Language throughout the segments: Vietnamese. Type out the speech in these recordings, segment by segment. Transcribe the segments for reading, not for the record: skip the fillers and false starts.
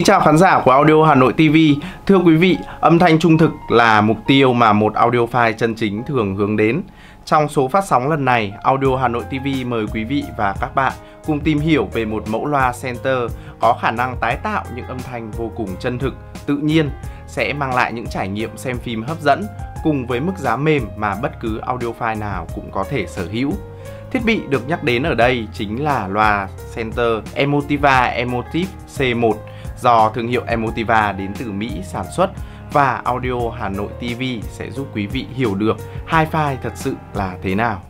chào khán giả của Audio Hà Nội TV. Thưa quý vị, âm thanh trung thực là mục tiêu mà một audiophile chân chính thường hướng đến. Trong số phát sóng lần này, Audio Hà Nội TV mời quý vị và các bạn cùng tìm hiểu về một mẫu loa center có khả năng tái tạo những âm thanh vô cùng chân thực, tự nhiên, sẽ mang lại những trải nghiệm xem phim hấp dẫn cùng với mức giá mềm mà bất cứ audiophile nào cũng có thể sở hữu. Thiết bị được nhắc đến ở đây chính là loa center Emotiva Emotive C1 do thương hiệu Emotiva đến từ Mỹ sản xuất, và Audio Hà Nội TV sẽ giúp quý vị hiểu được hi-fi thật sự là thế nào.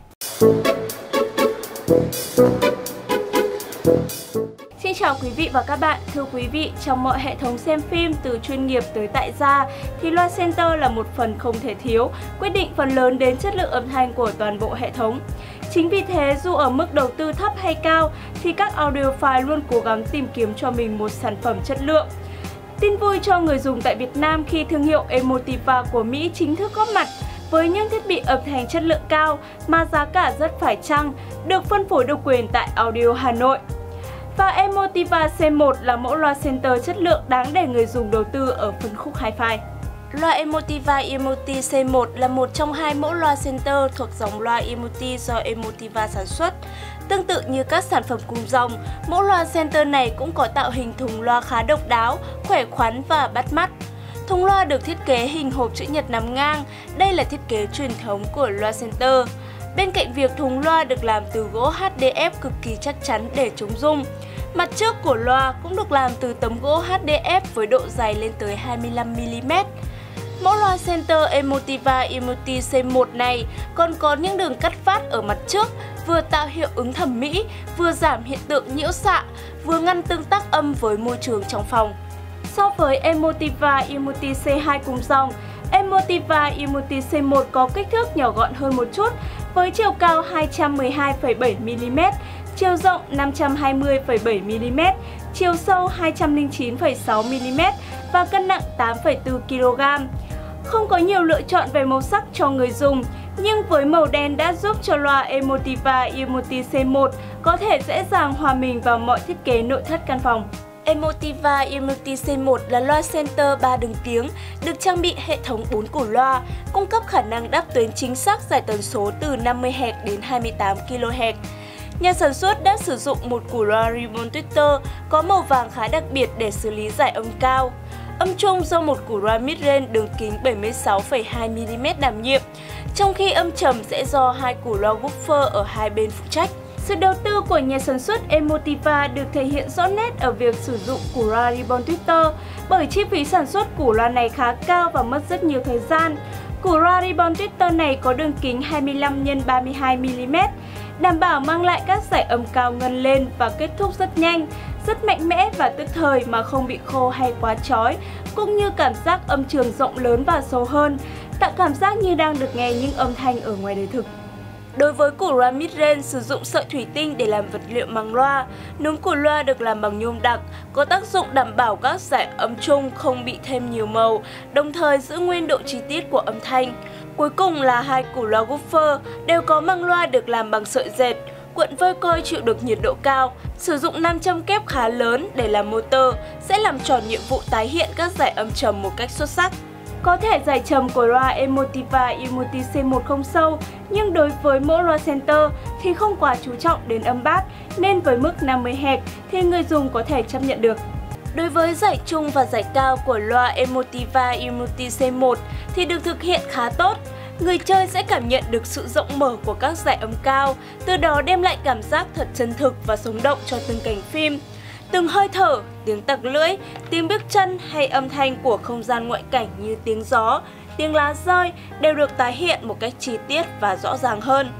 Xin chào quý vị và các bạn. Thưa quý vị, trong mọi hệ thống xem phim từ chuyên nghiệp tới tại gia thì loa center là một phần không thể thiếu, quyết định phần lớn đến chất lượng âm thanh của toàn bộ hệ thống. Chính vì thế, dù ở mức đầu tư thấp hay cao thì các audiophile luôn cố gắng tìm kiếm cho mình một sản phẩm chất lượng. Tin vui cho người dùng tại Việt Nam khi thương hiệu Emotiva của Mỹ chính thức góp mặt với những thiết bị âm thanh chất lượng cao mà giá cả rất phải chăng, được phân phối độc quyền tại Audio Hà Nội. Và Emotiva C1 là mẫu loa center chất lượng đáng để người dùng đầu tư ở phân khúc hi-fi. Loa Emotiva Emotive C1 là một trong hai mẫu loa center thuộc dòng loa Emotive do Emotiva sản xuất. Tương tự như các sản phẩm cùng dòng, mẫu loa center này cũng có tạo hình thùng loa khá độc đáo, khỏe khoắn và bắt mắt. Thùng loa được thiết kế hình hộp chữ nhật nằm ngang, đây là thiết kế truyền thống của loa center. Bên cạnh việc thùng loa được làm từ gỗ HDF cực kỳ chắc chắn để chống rung, mặt trước của loa cũng được làm từ tấm gỗ HDF với độ dày lên tới 25mm. Mẫu loa center Emotiva Emotive C1 này còn có những đường cắt phát ở mặt trước, vừa tạo hiệu ứng thẩm mỹ, vừa giảm hiện tượng nhiễu xạ, vừa ngăn tương tác âm với môi trường trong phòng. So với Emotiva Emotive C2 cùng dòng, Emotiva Emotive C1 có kích thước nhỏ gọn hơn một chút, với chiều cao 212,7mm, chiều rộng 520,7mm, chiều sâu 209,6mm và cân nặng 8,4 kg. Không có nhiều lựa chọn về màu sắc cho người dùng, nhưng với màu đen đã giúp cho loa Emotiva Emotive C1 có thể dễ dàng hòa mình vào mọi thiết kế nội thất căn phòng. Emotiva Emotive C1 là loa center 3 đường tiếng, được trang bị hệ thống 4 củ loa, cung cấp khả năng đáp tuyến chính xác giải tần số từ 50Hz đến 28 kHz. Nhà sản xuất đã sử dụng một củ loa ribbon tweeter có màu vàng khá đặc biệt để xử lý giải âm cao. Âm trung do một củ loa mid-range đường kính 76,2mm đảm nhiệm, trong khi âm trầm sẽ do hai củ loa woofer ở hai bên phụ trách. Sự đầu tư của nhà sản xuất Emotiva được thể hiện rõ nét ở việc sử dụng củ loa ribbon tweeter, bởi chi phí sản xuất củ loa này khá cao và mất rất nhiều thời gian. Củ loa ribbon tweeter này có đường kính 25x32mm, đảm bảo mang lại các giải âm cao ngân lên và kết thúc rất nhanh, rất mạnh mẽ và tức thời mà không bị khô hay quá chói, cũng như cảm giác âm trường rộng lớn và sâu hơn, tạo cảm giác như đang được nghe những âm thanh ở ngoài đời thực. Đối với củ loa mid-range sử dụng sợi thủy tinh để làm vật liệu màng loa, núm của loa được làm bằng nhôm đặc, có tác dụng đảm bảo các giải âm trung không bị thêm nhiều màu, đồng thời giữ nguyên độ chi tiết của âm thanh. Cuối cùng là hai củ loa woofer đều có màng loa được làm bằng sợi dệt, cuộn vơi coi chịu được nhiệt độ cao, sử dụng nam châm kép khá lớn để làm motor, sẽ làm tròn nhiệm vụ tái hiện các giải âm trầm một cách xuất sắc. Có thể giải trầm của loa Emotiva Emotive C1 không sâu, nhưng đối với mẫu loa center thì không quá chú trọng đến âm bass, nên với mức 50Hz thì người dùng có thể chấp nhận được. Đối với giải trung và giải cao của loa Emotiva Emotive C1 thì được thực hiện khá tốt. Người chơi sẽ cảm nhận được sự rộng mở của các giải âm cao, từ đó đem lại cảm giác thật chân thực và sống động cho từng cảnh phim. Từng hơi thở, tiếng tặc lưỡi, tiếng bước chân hay âm thanh của không gian ngoại cảnh như tiếng gió, tiếng lá rơi đều được tái hiện một cách chi tiết và rõ ràng hơn.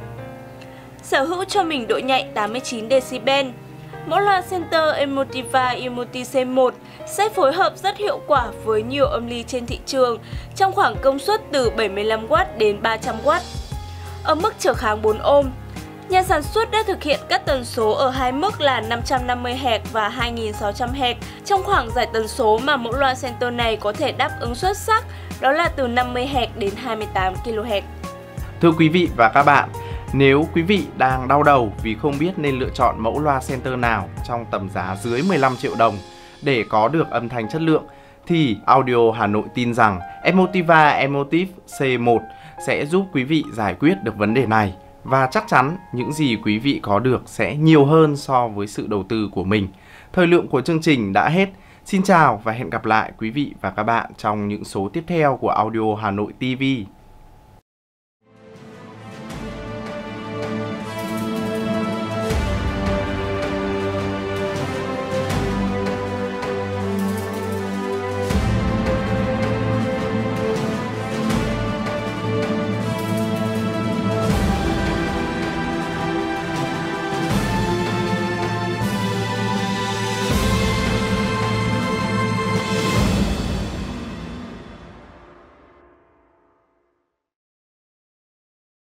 Sở hữu cho mình độ nhạy 89dB. Mẫu loa center Emotiva Emotive C1 sẽ phối hợp rất hiệu quả với nhiều âm ly trên thị trường trong khoảng công suất từ 75W đến 300W. Ở mức trở kháng 4 ohm, nhà sản xuất đã thực hiện các tần số ở hai mức là 550Hz và 2600Hz trong khoảng giải tần số mà mẫu loa center này có thể đáp ứng xuất sắc, đó là từ 50Hz đến 28 kHz. Thưa quý vị và các bạn, nếu quý vị đang đau đầu vì không biết nên lựa chọn mẫu loa center nào trong tầm giá dưới 15 triệu đồng để có được âm thanh chất lượng, thì Audio Hà Nội tin rằng Emotiva Emotive C1 sẽ giúp quý vị giải quyết được vấn đề này. Và chắc chắn những gì quý vị có được sẽ nhiều hơn so với sự đầu tư của mình. Thời lượng của chương trình đã hết. Xin chào và hẹn gặp lại quý vị và các bạn trong những số tiếp theo của Audio Hà Nội TV.